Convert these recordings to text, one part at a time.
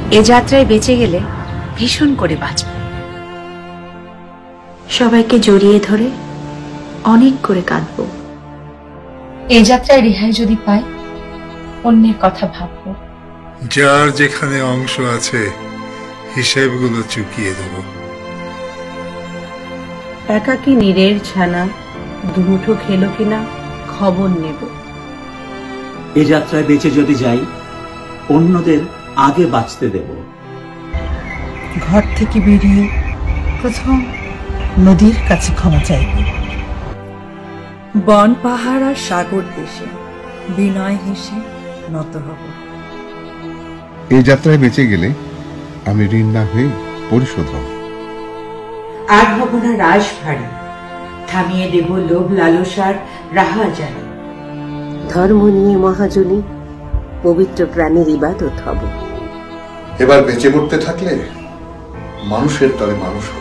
এ যাত্রায় বেঁচে গেলে ভীষণ করে বাঁচব। সবাইকে জড়িয়ে ধরে অনেক করে কাঁদবো। এ যাত্রায় রেহাই যদি পাই, অন্যের কথা ভাববো। যার যেখানে অংশ আছে হিসেবগুলো চুকিয়ে দেব। একাকী নীরের ছানা দুমুঠো খেলো কিনা খবর নেব। এ যাত্রায় বেঁচে যদি যাই, অন্যদের আগে বাঁচতে দেব। ঘর থেকে বেরিয়ে প্রথম নদীর কাছে ক্ষমা চাইব। বন পাহাড় আর সাগর দেশে বিনয় হেসে নত হব। এই যাত্রায় বেঁচে গেলে আমি ঋণ না হয়ে পরিশোধ হব। আর হব না রাশ ভারী, থামিয়ে দেব লোভ লালসার রাহা জানি। ধর্ম নিয়ে মহাজনী পবিত্র প্রাণের ইবাদত হব। এবার বেঁচে পড়তে থাকলে মানুষের তরে মানুষ হব।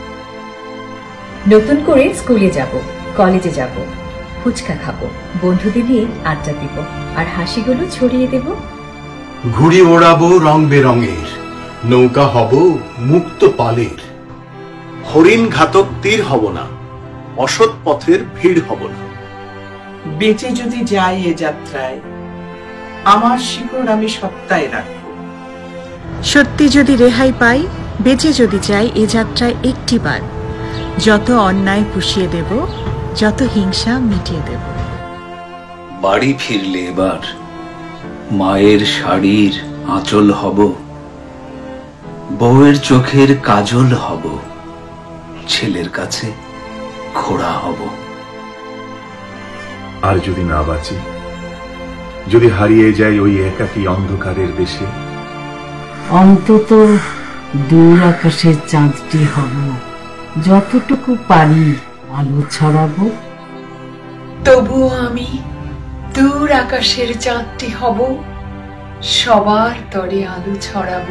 নতুন করে স্কুলে যাব, কলেজে যাব, ফুচকা খাবো, বন্ধুদের নিয়ে আড্ডা দিব, আর হাসিগুলো ছড়িয়ে দেব। ঘুড়ি ওড়াবো রং বেরঙের, নৌকা হব মুক্ত পালের। হরিণ ঘাতক তীর হব না, অসৎ পথের ভিড় হব না। বেঁচে যদি যাই এ যাত্রায়, আমার শিকড় আমি সত্তায় রাখব। সত্যি যদি রেহাই পাই, বেঁচে যদি যাই এ যাত্রায় একটিবার, যত অন্যায় পুষিয়ে দেব, যত হিংসা মিটিয়ে দেব। বাড়ি ফিরলে এবার মায়ের শাড়ির আঁচল হব, বউয়ের চোখের কাজল হব, ছেলের কাছে খোড়া হব। আর যদি না বাঁচি, যদি হারিয়ে যাই ওই একাকী অন্ধকারের দেশে, অন্তত দূর আকাশের চাঁদটি হব, যতটুকু পারি আলো ছড়াবো। তবুও আমি দূর আকাশের চাঁদটি হব, সবার তরে আলো ছড়াবো।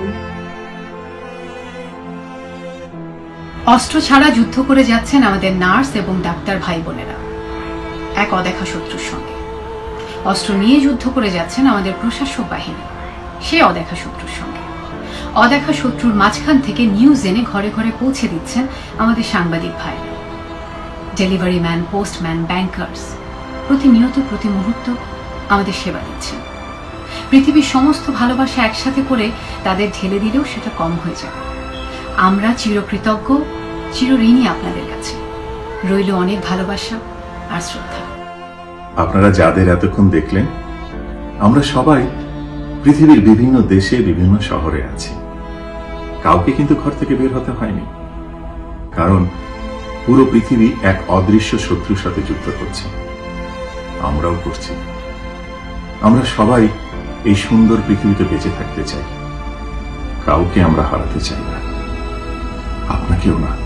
অস্ত্র ছাড়া যুদ্ধ করে যাচ্ছেন আমাদের নার্স এবং ডাক্তার ভাই বোনেরা এক অদেখা শত্রুর সঙ্গে। অস্ত্র নিয়ে যুদ্ধ করে যাচ্ছেন আমাদের প্রশাসক বাহিনী সে অদেখা শত্রুর সঙ্গে। অদেখা শত্রুর মাঝখান থেকে নিউজ এনে ঘরে ঘরে পৌঁছে দিচ্ছেন আমাদের সাংবাদিক ভাইরা। ডেলিভারি ম্যান, পোস্টম্যান, ব্যাংকার্স প্রতিনিয়ত প্রতি মুহূর্ত আমাদের সেবা দিচ্ছেন। পৃথিবীর সমস্ত ভালোবাসা একসাথে করে তাদের ঢেলে দিলেও সেটা কম হয়ে যাবে। আমরা চিরকৃতজ্ঞ, চিরঋণী আপনাদের কাছে। রইল অনেক ভালোবাসা আর শ্রদ্ধা। আপনারা যাদের এতক্ষণ দেখলেন, আমরা সবাই পৃথিবীর বিভিন্ন দেশে বিভিন্ন শহরে আছি। কাউকে কিন্তু ঘর থেকে বের হতে হয়নি, কারণ পুরো পৃথিবী এক অদৃশ্য শত্রুর সাথে যুদ্ধ করছে। আমরাও করছি। আমরা সবাই এই সুন্দর পৃথিবীতে বেঁচে থাকতে চাই। কাউকে আমরা হারাতে চাই না, আপনাকেও না।